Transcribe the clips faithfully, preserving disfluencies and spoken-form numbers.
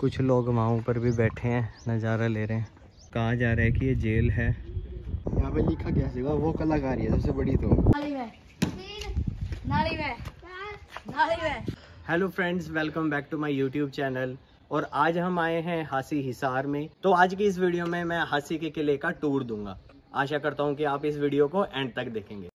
कुछ लोग वहाँ ऊपर भी बैठे हैं, नज़ारा ले रहे हैं। कहा जा रहा है कि ये जेल है। यहाँ पे लिखा क्या होगा, वो कलाकारी है सबसे बड़ी। तो hello friends, welcome back to my YouTube channel. और आज हम आए हैं हासी हिसार में। तो आज की इस वीडियो में मैं हासी के किले का टूर दूंगा। आशा करता हूँ कि आप इस वीडियो को एंड तक देखेंगे।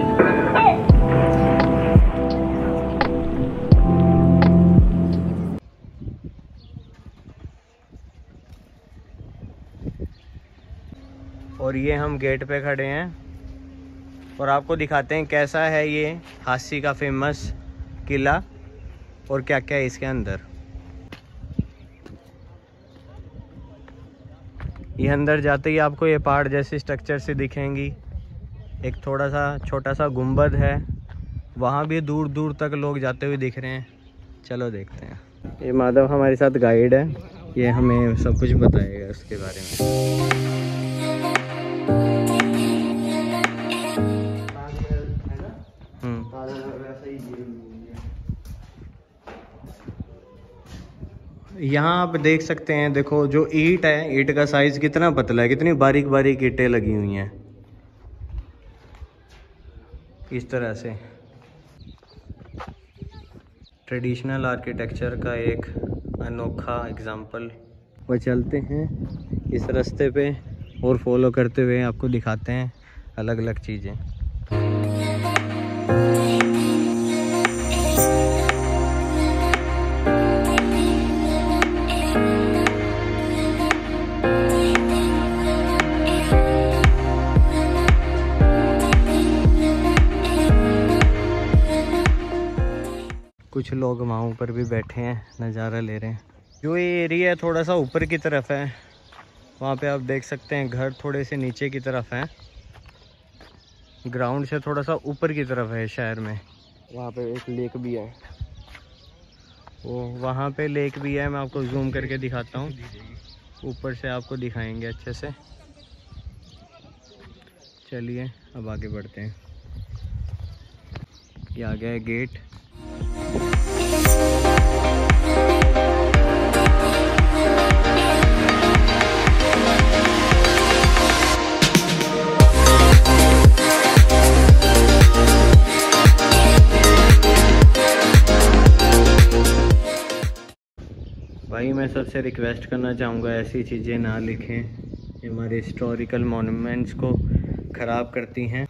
और ये हम गेट पे खड़े हैं और आपको दिखाते हैं कैसा है ये हासी का फेमस किला और क्या क्या है इसके अंदर। ये अंदर जाते ही आपको ये पहाड़ जैसी स्ट्रक्चर से दिखेंगी। एक थोड़ा सा छोटा सा गुंबद है, वहाँ भी दूर दूर तक लोग जाते हुए दिख रहे हैं। चलो देखते हैं। ये माधव हमारे साथ गाइड है, ये हमें सब कुछ बताएगा उसके बारे में। यहाँ आप देख सकते हैं, देखो जो ईंट है, ईंट का साइज कितना पतला है, कितनी बारीक बारीक ईंटें लगी हुई हैं इस तरह से। ट्रेडिशनल आर्किटेक्चर का एक अनोखा एग्जाम्पल। वो चलते हैं इस रास्ते पे और फॉलो करते हुए आपको दिखाते हैं अलग अलग चीज़ें। कुछ लोग वहाँ ऊपर भी बैठे हैं, नज़ारा ले रहे हैं। जो ये एरिया है थोड़ा सा ऊपर की तरफ है, वहाँ पे आप देख सकते हैं घर थोड़े से नीचे की तरफ हैं। ग्राउंड से थोड़ा सा ऊपर की तरफ है शहर में। वहाँ पे एक लेक भी है, वो वहाँ पे लेक भी है। मैं आपको जूम करके दिखाता हूँ, ऊपर से आपको दिखाएंगे अच्छे से। चलिए अब आगे बढ़ते हैं। ये आ गया है गेट। भाई मैं सबसे रिक्वेस्ट करना चाहूँगा, ऐसी चीज़ें ना लिखें, ये हमारे हिस्टोरिकल मॉन्यूमेंट्स को ख़राब करती हैं।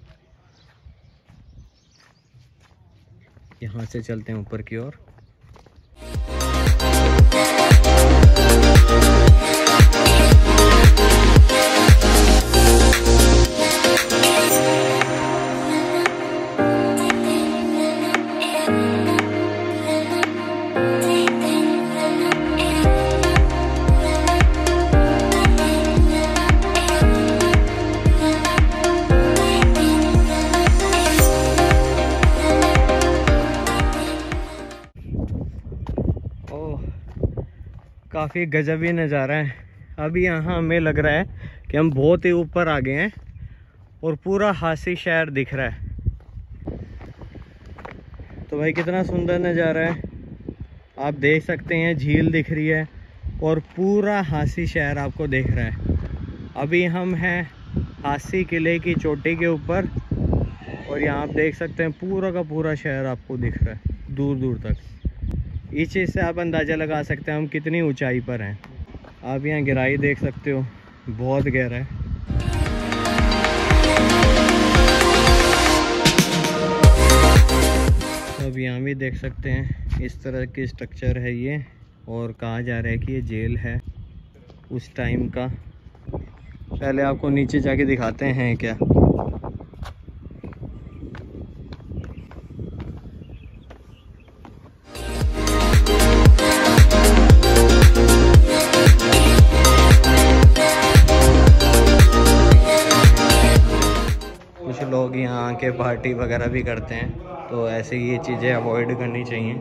यहाँ से चलते हैं ऊपर की ओर। काफ़ी गजबी नज़ारा है। अभी यहाँ हमें लग रहा है कि हम बहुत ही ऊपर आ गए हैं और पूरा हासी शहर दिख रहा है। तो भाई कितना सुंदर नज़ारा है, आप देख सकते हैं। झील दिख रही है और पूरा हासी शहर आपको दिख रहा है। अभी हम हैं हासी किले की चोटी के ऊपर और यहाँ आप देख सकते हैं पूरा का पूरा शहर आपको दिख रहा है दूर दूर तक। इस चीज़ से आप अंदाज़ा लगा सकते हैं हम कितनी ऊंचाई पर हैं। आप यहाँ गहराई देख सकते हो, बहुत गहरा है। अब यहाँ भी देख सकते हैं इस तरह की स्ट्रक्चर है ये, और कहा जा रहा है कि ये जेल है उस टाइम का। पहले आपको नीचे जाके दिखाते हैं क्या। लोग यहाँ आके पार्टी वगैरह भी करते हैं, तो ऐसे ये चीज़ें अवॉइड करनी चाहिए।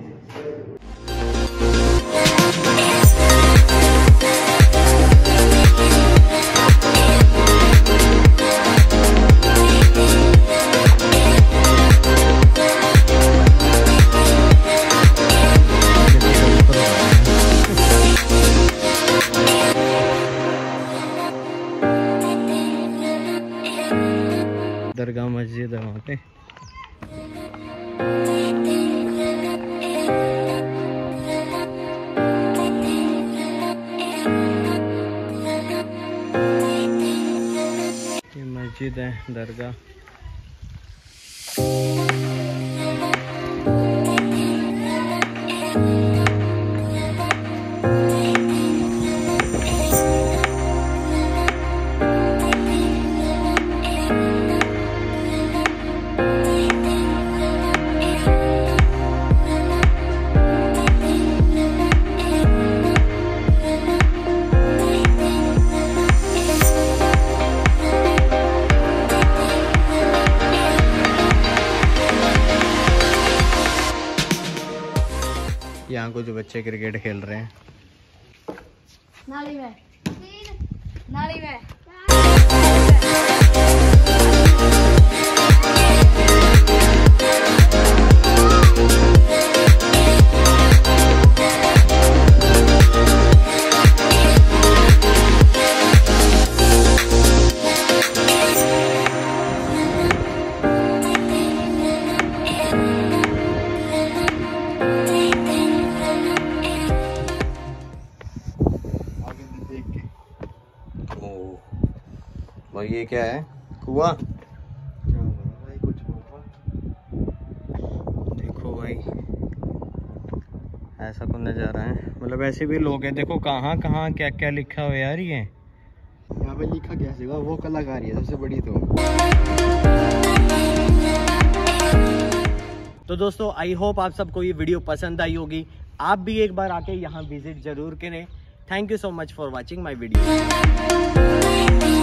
पे। ये मस्जिद है, दरगाह। यहाँ को जो बच्चे क्रिकेट खेल रहे हैं। नाली में नाली में भाई ये क्या है? कुआं? कुछ देखो भाई, ऐसा कुछ नज़ारा है। मतलब ऐसे भी लोग हैं, देखो कहाँ कहाँ क्या क्या लिखा हुआ है यार। ये यहाँ पे लिखा क्या होगा? वो कलाकारी है सबसे बड़ी। तो तो दोस्तों आई होप आप सबको ये वीडियो पसंद आई होगी। आप भी एक बार आके यहाँ विजिट जरूर करें। Thank you so much for watching my video.